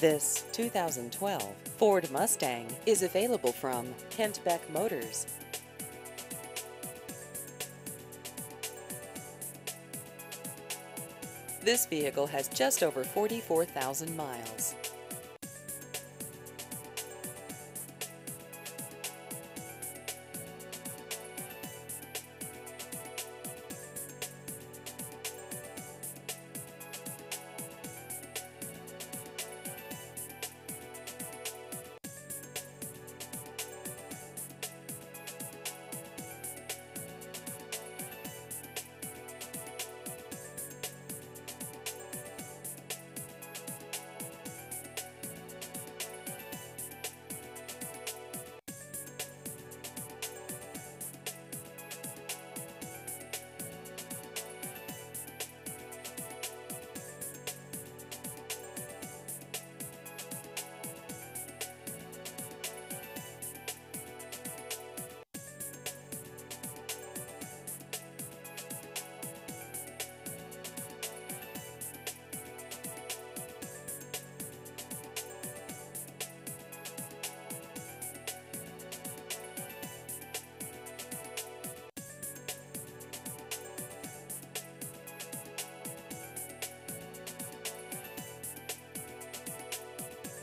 This 2012 Ford Mustang is available from Kent Beck Motors. This vehicle has just over 44,000 miles.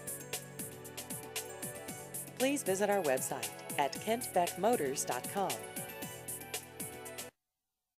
Please visit our website at kentbeckmotors.com.